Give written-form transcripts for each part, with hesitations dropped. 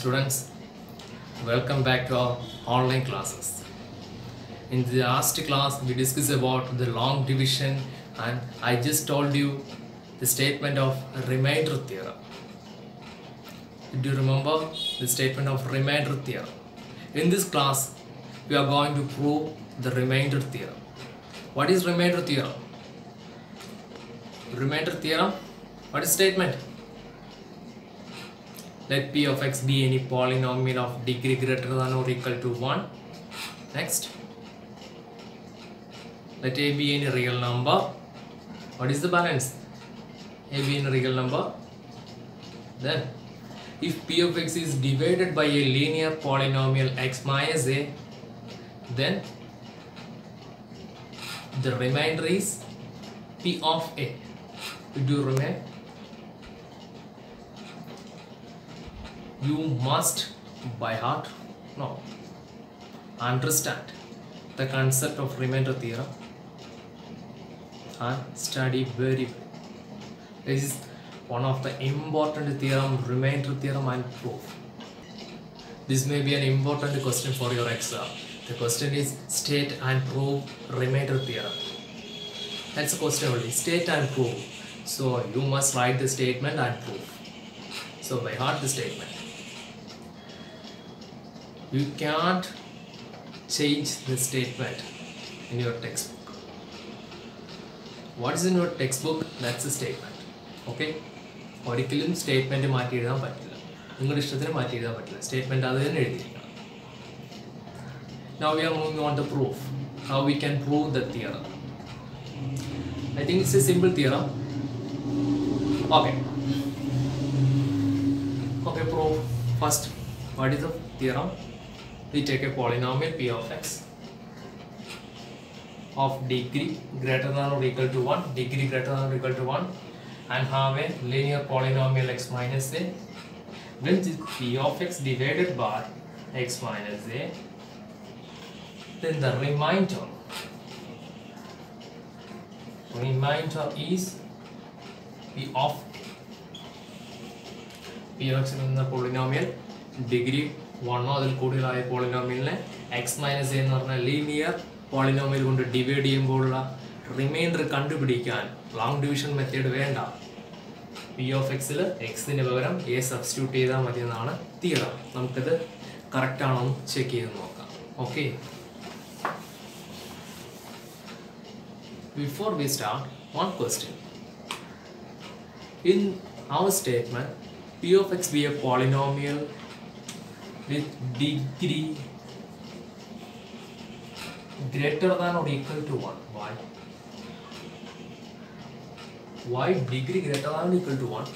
Students, welcome back to our online classes. In the last class we discussed about the long division and I just told you the statement of remainder theorem. Do you remember the statement of remainder theorem? In this class we are going to prove the remainder theorem. What is remainder theorem? Remainder theorem, what is statement? Let p of x be any polynomial of degree greater than or equal to 1. Next, let a be any real number. What is the balance? A be any real number. Then, if p of x is divided by a linear polynomial x minus a, then the remainder is p of a. Do you remember? You must by heart understand the concept of remainder theorem and study very well. This is one of the important theorem, remainder theorem and proof. This may be an important question for your exam. The question is state and prove remainder theorem. That's the question only, state and prove. So you must write the statement and proof. So by heart the statement. You can't change the statement in your textbook. What is in your textbook? That's the statement. Okay? ഒരിക്കലും statement മാറ്റി എഴുതാൻ പറ്റില്ല. നിങ്ങളുടെ ഇഷ്ടത്തിന് മാറ്റി എഴുതാൻ പറ്റില്ല. Statement അത് തന്നെ എഴുതിയിരിക്കണം. Now we are moving on to proof. How we can prove the theorem. I think it's a simple theorem. Okay. Okay, proof. First, what is the theorem? We take a polynomial p of x of degree greater than or equal to 1, degree greater than or equal to 1, and have a linear polynomial x minus a. When p of x divided by x minus a, then the remainder is p of x in the polynomial degree 1 അതിൽ കൂടുതലായ പോളിനോമിയലിനെ X minus എന്ന് പറഞ്ഞ linear polynomial കൊണ്ട് divide ചെയ്യുമ്പോഴുള്ള remainder കണ്ടുപിടിക്കാൻ long division method വേണ്ട. P of എക്സിൽ എക്സിന് പകരം എ സബ്സ്റ്റിറ്റ്യൂട്ട് ചെയ്താൽ മതി എന്നാണ് തിയറം. നമുക്കിത് കറക്റ്റ് ആണോ എന്ന് ചെക്ക് ചെയ്ത് നോക്കാം. Okay, before we start one question. In our statement p of x be a polynomial with degree greater than or equal to 1. Why degree greater than or equal to 1?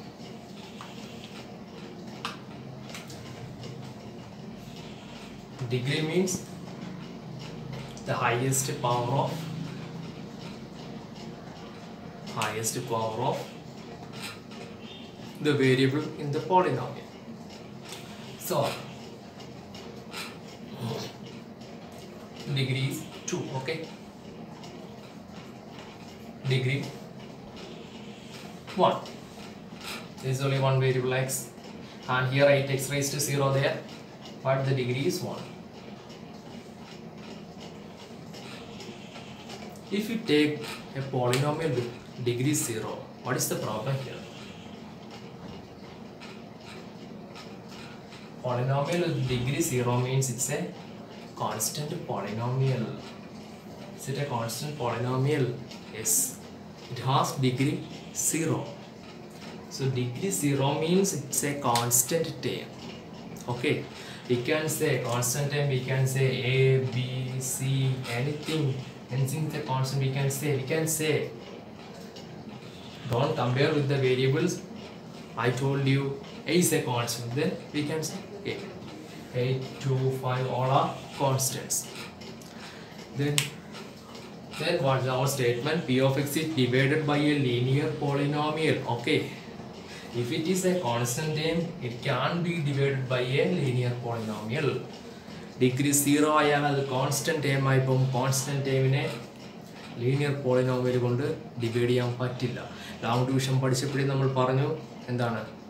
Degree means the highest power of the variable in the polynomial. So degree is 2. Okay, degree 1. There is only one variable x, and here I take raised to 0 there, but the degree is 1. If you take a polynomial with degree 0, what is the problem here? Polynomial with degree 0 means it's a constant polynomial. Is it a constant polynomial? Yes. It has degree 0. So degree 0 means it's a constant term. Okay. We can say constant term, we can say A, B, C, anything is a constant we can say. Don't compare with the variables. I told you A is a constant, then we can say 8, 2, 5 all are constants. Then what is our statement? P of x is divided by a linear polynomial. Okay, if it is a constant term, it can be divided by a linear polynomial. Degree 0 ആയാൽ അത് constant term ആയി പോകും. Constant ടേമിനെ linear polynomial കൊണ്ട് divide ചെയ്യാൻ പറ്റില്ല. Long division പഠിച്ചപ്പോഴേ നമ്മൾ പറഞ്ഞു എന്താണ്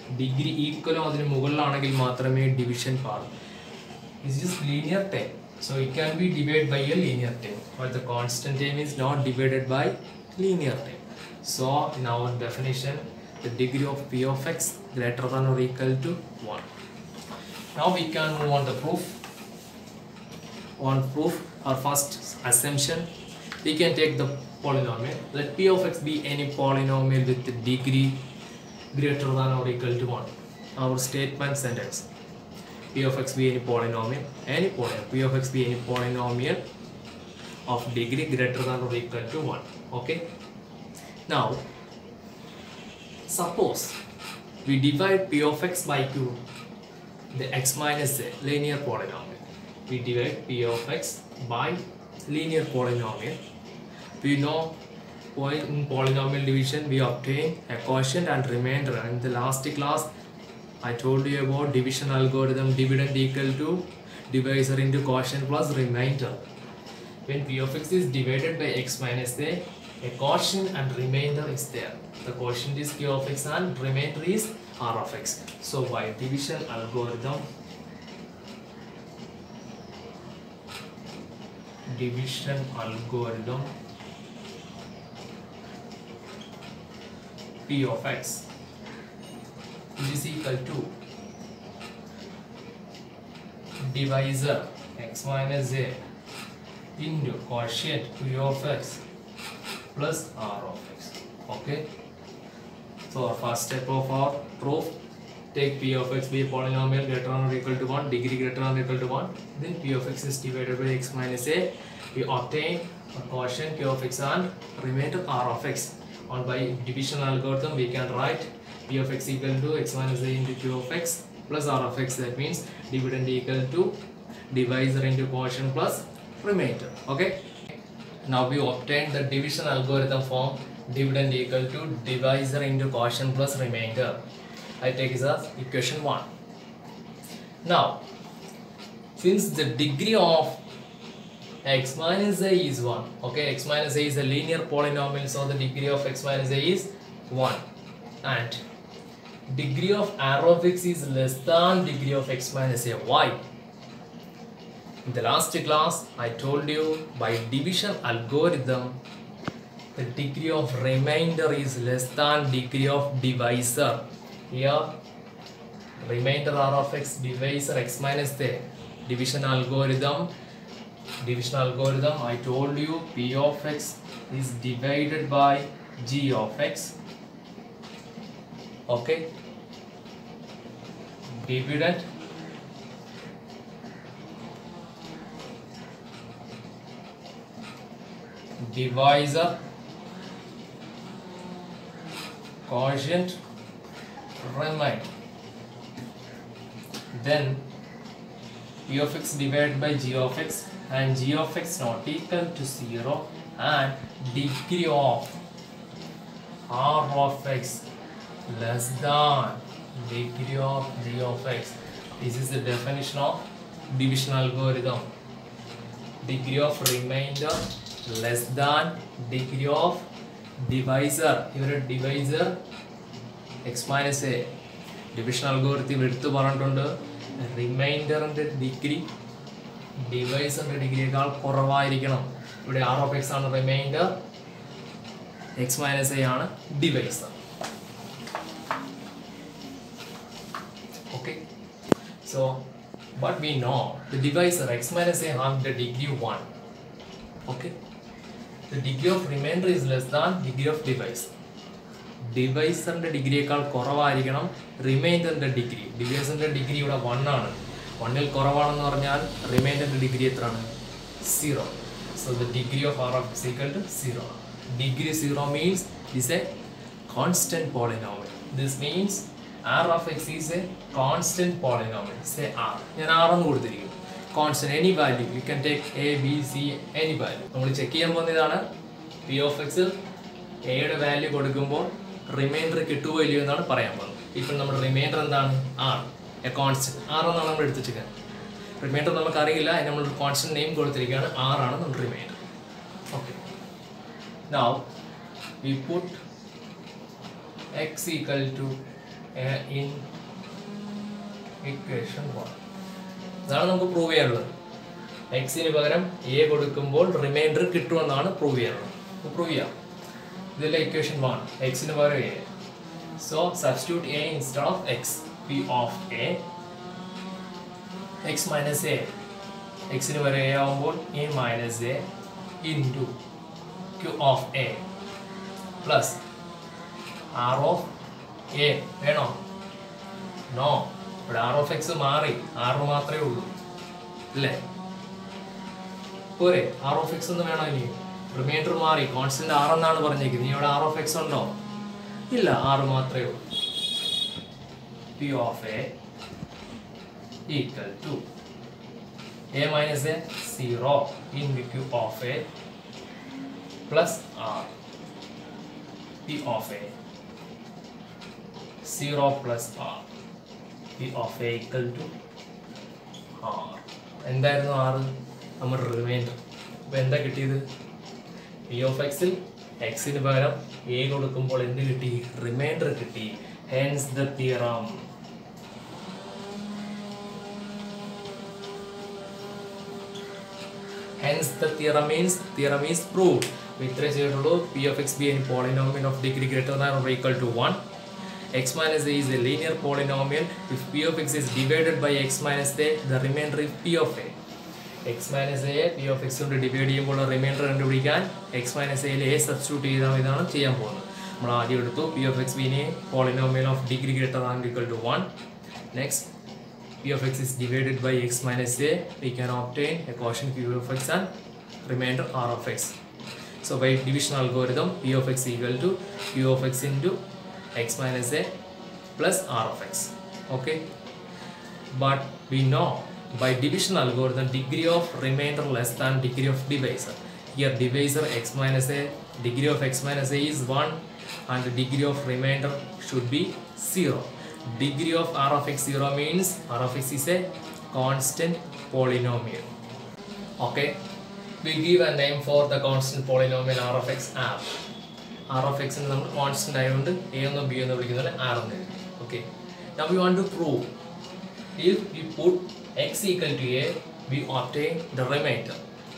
ഡിഗ്രി ഈക്വലോ അതിന് മുകളിലാണെങ്കിൽ മാത്രമേ ഡിവിഷൻ പാടും. This is linear term, so it can be divided by a linear term, but the constant term is not divided by linear term. So in our definition, the degree of p of x greater than or equal to 1. Now we can move on the proof. On proof, our first assumption, we can take the polynomial. Let p of x be any polynomial with the degree greater than or equal to 1. Our statement sentence: p of x be any polynomial, p of x be any polynomial of degree greater than or equal to 1. Okay. Now, suppose we divide p of x by q, the x minus a linear polynomial. We divide p of x by linear polynomial. We know in polynomial division we obtain a quotient and remainder. In the last class, I told you about division algorithm, dividend equal to divisor into quotient plus remainder. When p of x is divided by x minus a quotient and remainder is there. The quotient is q of x and remainder is r of x. So by division algorithm, p of x is equal to divisor x minus a into quotient p of x plus r of x. Okay. So our first step of our proof, take p of x be a polynomial greater than or equal to 1, degree greater than or equal to 1. Then p of x is divided by x minus a. We obtain a quotient q of x and remainder r of x. On by division algorithm, we can write p of x equal to x minus a into q of x plus r of x. That means dividend equal to divisor into quotient plus remainder. Okay. Now we obtain the division algorithm form, dividend equal to divisor into quotient plus remainder. I take this as equation 1. Now, since the degree of x minus a is 1, okay, x minus a is a linear polynomial, so the degree of x minus a is 1, and degree of r of x is less than degree of x minus a. Why? In the last class, I told you by division algorithm, the degree of remainder is less than degree of divisor. Here, remainder r of x, divisor x minus a. Division algorithm, I told you p of x is divided by g of x. Okay. Dividend divisor quotient remainder. Then p of x divided by g of x, and g of x not equal to 0, and degree of r of x less than degree of g of x. This is the definition of division algorithm. Degree of remainder less than degree of divisor. Here divisor x minus a. Division algorithm എടുത്തു പറഞ്ഞിട്ടുണ്ട് റിമൈൻഡറിന്റെ degree ഡിവൈസറിന്റെ ഡിഗ്രിയേക്കാൾ കുറവായിരിക്കണം. ഇവിടെ r of x ആണ് remainder, x minus a ആണ് divisor. Okay. So, but we know the divisor x minus a have the degree 1. Okay. The degree of remainder is less than degree of divisor. ഡിവൈസറിന്റെ ഡിഗ്രിയേക്കാൾ കുറവായിരിക്കണം റിമൈൻഡറിന്റെ degree. ഡിവൈസറിന്റെ degree ഇവിടെ 1 ആണ്. 1ൽ കുറവാണെന്ന് പറഞ്ഞാൽ റിമൈൻഡറിന്റെ ഡിഗ്രി എത്രയാണ്? 0. So the degree of r of x equal to 0. Degree 0 means is a constant polynomial. This means r of x is a constant polynomial. Say r. ഞാൻ r എന്ന് കൊടുത്തിരിക്കുന്നു. Constant, any value. You can take a, b, c, any value. നമ്മൾ check ചെയ്യാൻ പോകുന്ന ഇതാണ് p of x ൽ a യുടെ value കൊടുക്കുമ്പോൾ റിമൈൻഡർ കിട്ടുമോ ഇല്ലയോ എന്നാണ് പറയാൻ പോകുന്നത്. ഇപ്പോൾ നമ്മുടെ റിമൈൻഡർ എന്താണ്? r, A constant. r എന്നാണ് നമ്മൾ എടുത്ത് വെച്ചിരിക്കുന്നത്. റിമൈൻഡർ നമുക്ക് അറിയില്ല, നമ്മൾ കോൺസ്റ്റന്റ് നെയിം കൊടുത്തിരിക്കുകയാണ്, r ആണ് നമ്മുടെ remainder. Okay. Now we put x equal to in equation 1. ഇതാണ് നമുക്ക് പ്രൂവ് ചെയ്യാനുള്ളത്. എക്സിന് പകരം എ കൊടുക്കുമ്പോൾ റിമൈൻഡർ കിട്ടുമെന്നാണ് പ്രൂവ് ചെയ്യാനുള്ളത്. പ്രൂവ് ചെയ്യാം. ഇതിലെ ഇക്വേഷൻ 1 എക്സിന് പകരം a. So substitute a instead of x. P of a x minus a. എക്സിന് പകരം എ ആവുമ്പോൾ a minus a into q of a plus r of a. വേണോ? നോ. ഇവിടെ ആർ ഓഫ് എക്സ് മാറി, ആർ മാത്രമേ ഉള്ളൂ അല്ലേ? പോരെ? ആർ ഓഫ് എക്സ് ഒന്ന് വേണോ? ഇനി റിമൈൻഡർ മാറി, കോൺസ്റ്റന്റ് ആർ എന്നാണ് പറഞ്ഞേക്കുന്നത്. ഇനി ഇവിടെ ആർ ഓഫ് എക്സ് ഉണ്ടോ? ഇല്ല, ആർ മാത്രമേ ഉള്ളൂ. P of a equal to a minus a 0 into q of a plus r. P of a 0 plus r. P of a equal to r. എന്തായിരുന്നു r? നമ്മുടെ റിമൈൻഡർ. അപ്പോൾ എന്താ കിട്ടിയത്? P of എക്സിൽ എക്സിന് പകരം എ കൊടുക്കുമ്പോൾ എന്ത് കിട്ടി? റിമൈൻഡർ കിട്ടി. Hence the theorem. Hence the theorem is proved. ഇത്രേ ചെയ്തിട്ടുള്ളൂ. P of x be a polynomial of degree greater than or equal to 1. X minus a is a linear polynomial. If P of x is divided by x minus a, the remainder is P of a. X minus a P of x കൊണ്ട് divide ചെയ്യുമ്പോൾ remainder കണ്ടുപിടിക്കാൻ x minus a യിൽ a substitute ചെയ്താൽ ഇതാണ് ചെയ്യാൻ പോകുന്നത്. നമ്മൾ ആദ്യം എടുത്തു P of x being a polynomial of degree greater than or equal to 1. Next, P of x is divided by x minus a. We can obtain a quotient P of x and remainder R of x. So by division algorithm, P of x equal to Q of x into x minus a plus R of x. Okay. But we know by division algorithm, degree of remainder less than degree of divisor. Here divisor x minus a, degree of x minus a is 1 and the degree of remainder should be 0. Degree of R of x 0 means R of x is a constant polynomial. Okay. We give a name for the constant polynomial R of x R. R of x is a constant ആയതുകൊണ്ട് a എന്നും b എന്നും വിളിക്കുന്നത് r എന്ന് എഴുതി. Okay. Now we want to prove if we put x equal to a, we obtain the remainder.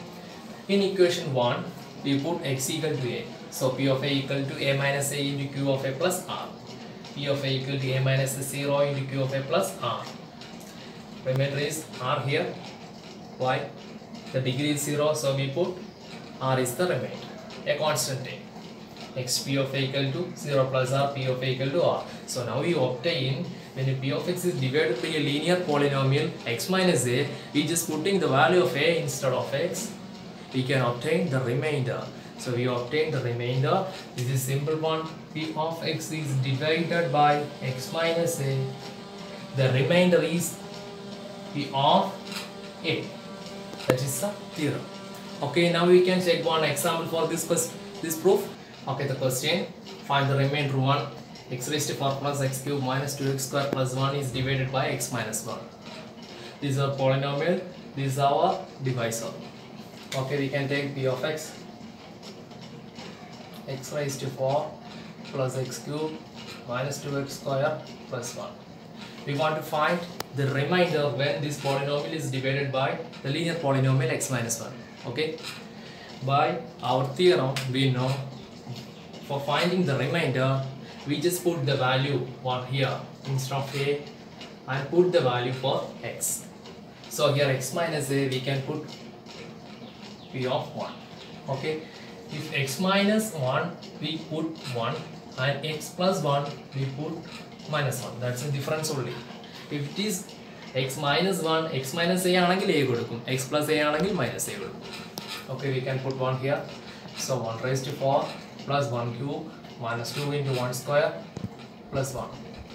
In equation 1, we put x equal to a. So P of a equal to a minus a into Q of a plus r. P of a equal to a minus 0 into Q of a plus r. Remainder is r here. Why? The degree is 0, so we put r is the remainder. A constant thing. X P of a equal to 0 plus r, P of a equal to r. So now we obtain, when P of x is divided by a linear polynomial x minus a, we just putting the value of a instead of x, we can obtain the remainder. So we obtain the remainder. This is simple one. P of x is divided by x minus a. The remainder is P of a. That is the theorem. Okay, now we can check one example for this proof. Okay, the question: find the remainder 1. X raised to 4 plus x cube minus 2x square plus 1 is divided by x minus 1. This is our polynomial. This is our divisor. Okay, we can take P of x. X raised to 4 plus x cube minus 2x square plus 1. We want to find the remainder when this polynomial is divided by the linear polynomial x minus 1. Okay. By our theorem, we know for finding the remainder, we just put the value what here instead of a and put the value for x. So here x minus a, we can put P of 1. Okay. If x minus 1, we put 1 and x plus 1, we put minus 1. That's the difference only. If it is x minus 1, x minus a anangil a kodukum, x plus a anangil minus a kodukum. Okay, we can put 1 here. So 1 raised to 4 plus 1 cube minus 2 into 1 square plus 1.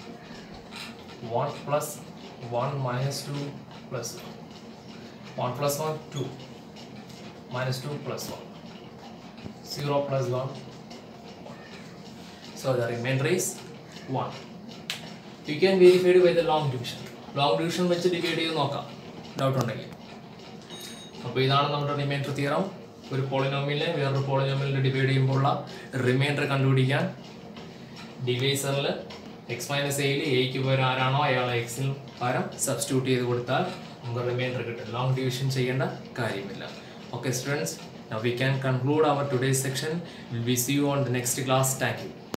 1 plus 1 minus 2 plus 1. 1 plus 1, 2. Minus 2 plus 1. 0 plus 1, 1. So the remainder is 1. You can verify it by the long division. Long division which divide you noka. Doubt on again. So this is our remainder theorem. ഒരു പോളിനോമിയലിനെ വേറൊരു പോളിനോമിയലിനെ divide ചെയ്യുമ്പോഴുള്ള remainder കണ്ടുപിടിക്കാൻ ഡിവൈസറിൽ X minus എയിൽ എയ്ക്ക് പകരം ആരാണോ അയാളെ എക്സിന് പകരം സബ്സ്റ്റിറ്റ്യൂട്ട് ചെയ്ത് കൊടുത്താൽ നമുക്ക് റിമൈൻഡർ കിട്ടും. ലോങ് ഡിവിഷൻ ചെയ്യേണ്ട കാര്യമില്ല. Okay students, now we can conclude our today's section. We will see you on the next class. Thank you.